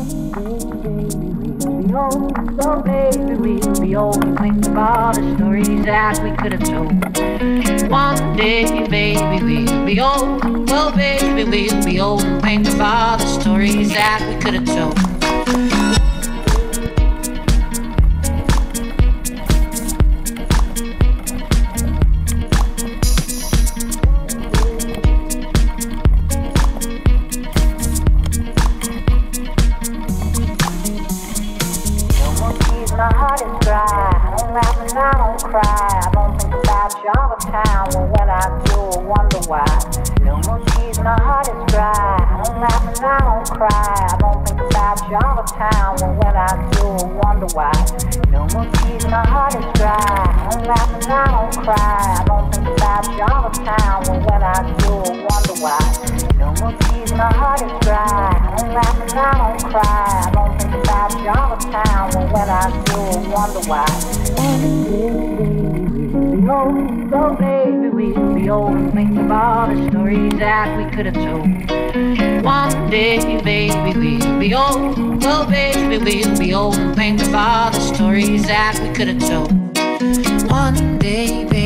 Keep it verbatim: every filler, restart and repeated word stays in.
be old, oh baby, we'll be old and think of all the stories that we could have told. One day, baby, we'll be old, oh baby, we'll be old and think of all the stories that we could have told. My heart is dry, I don't laugh and I don't cry. I don't think about you all the time, but when I do, I wonder why. No more tears, my heart is dry, I don't laugh and I don't cry. I don't think about you all the time, but when I do, I wonder why. No more tears, my heart is dry, I don't laugh and I don't cry. I don't think about you all the time, but when I do, I wonder why. No more tears, my heart is dry, I don't laugh and I don't cry. I don't think about you all the time, but when I do, I wonder why. Be old, oh baby, we'll be old and think of all the stories that we could have told. One day, baby, we'll be old, oh baby, we'll be old and think of all the stories that we could have told. One day, baby.